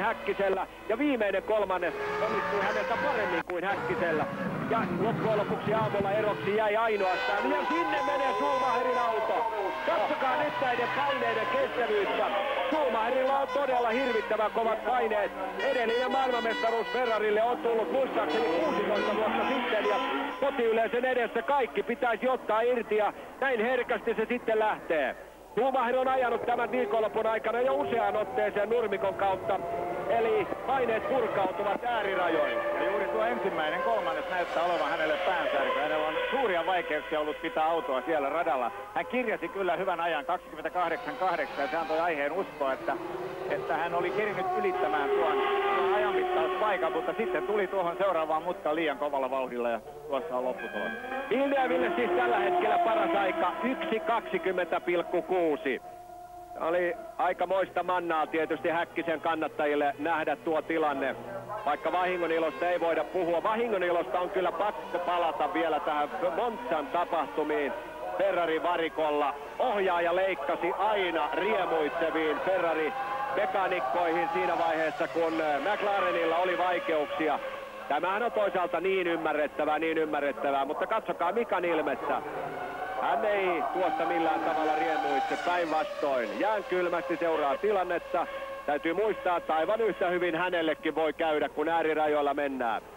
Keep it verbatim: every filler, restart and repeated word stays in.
Häkkisellä. Ja viimeinen kolmannes onnistui häneltä paremmin kuin Häkkisellä. Ja loppujen lopuksi aamulla eroksi jäi ainoastaan. Ja sinne menee Schumacherin auto. Katsokaa nyt näiden paineiden kestävyyttä. Schumacherilla on todella hirvittävän kovat paineet. Edellinen maailmanmestaruus Ferrarille on tullut muistaakseni kuusitoista vuotta sitten. Ja kotiyleisön edessä kaikki pitäisi ottaa irti ja näin herkästi se sitten lähtee. Schumacher on ajanut tämän viikonlopun aikana jo useaan otteeseen nurmikon kautta. Eli paineet purkautuvat äärirajoille. Ja juuri tuo ensimmäinen kolmannes näyttää olevan hänelle päänsärky. Hänellä on suuria vaikeuksia ollut pitää autoa siellä radalla. Hän kirjasi kyllä hyvän ajan kaksikymmentäkahdeksan kahdeksan ja se antoi aiheen uskoa, että, että hän oli kerinyt ylittämään tuon, tuon ajanmittauspaikan, mutta sitten tuli tuohon seuraavaan mutkaan liian kovalla vauhdilla ja tuossa on lopputulos. Villeneuve siis tällä hetkellä paras aika yksi kaksikymmentä pilkku kuusi. Oli aikamoista mannaa tietysti Häkkisen kannattajille nähdä tuo tilanne. Vaikka vahingonilosta ei voida puhua. Vahingonilosta on kyllä pakko palata vielä tähän Monzan tapahtumiin. Ferrari varikolla. Ohjaaja leikkasi aina riemuitseviin Ferrari-mekanikkoihin siinä vaiheessa, kun McLarenilla oli vaikeuksia. Tämähän on toisaalta niin ymmärrettävää, niin ymmärrettävää, mutta katsokaa Mikan ilmettä. Hän ei tuosta millään tavalla riemuitse, päinvastoin. Jään kylmästi seuraa tilannetta. Täytyy muistaa, että aivan yhtä hyvin hänellekin voi käydä, kun äärirajoilla mennään.